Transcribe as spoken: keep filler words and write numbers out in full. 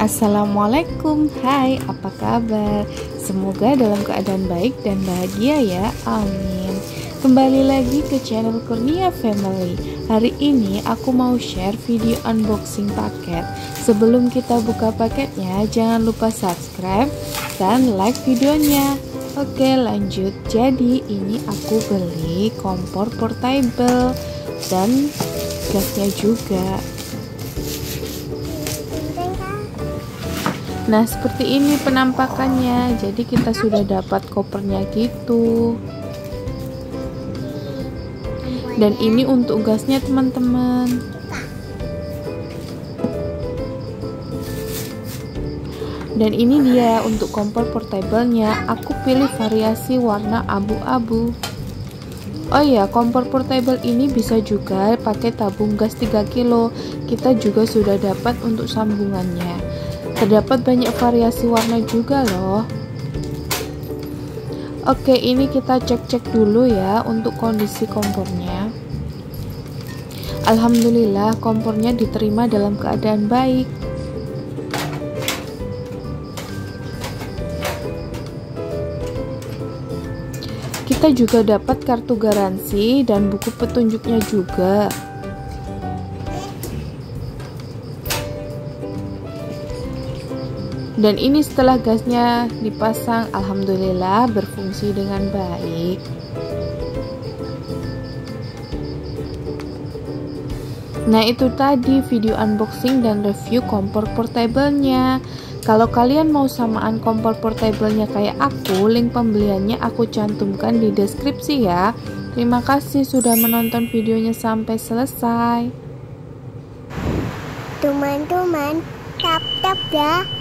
Assalamualaikum, hai, apa kabar? Semoga dalam keadaan baik dan bahagia ya, amin. Kembali lagi ke channel Kurnia Family. Hari ini aku mau share video unboxing paket. Sebelum kita buka paketnya, jangan lupa subscribe dan like videonya. Oke, lanjut. Jadi ini aku beli kompor portable dan gasnya juga. Nah, seperti ini penampakannya. Jadi kita sudah dapat kopernya gitu. Dan ini untuk gasnya, teman-teman. Dan ini dia untuk kompor portable-nya. Aku pilih variasi warna abu-abu. Oh ya, kompor portable ini bisa juga pakai tabung gas tiga kilo. Kita juga sudah dapat untuk sambungannya. Terdapat banyak variasi warna juga loh. Oke, ini kita cek-cek dulu ya untuk kondisi kompornya. Alhamdulillah, kompornya diterima dalam keadaan baik. Kita juga dapat kartu garansi dan buku petunjuknya juga. Dan ini setelah gasnya dipasang, alhamdulillah berfungsi dengan baik. Nah, itu tadi video unboxing dan review kompor portable-nya. Kalau kalian mau samaan kompor portable-nya kayak aku, link pembeliannya aku cantumkan di deskripsi ya. Terima kasih sudah menonton videonya sampai selesai. Teman-teman, tap-tap ya.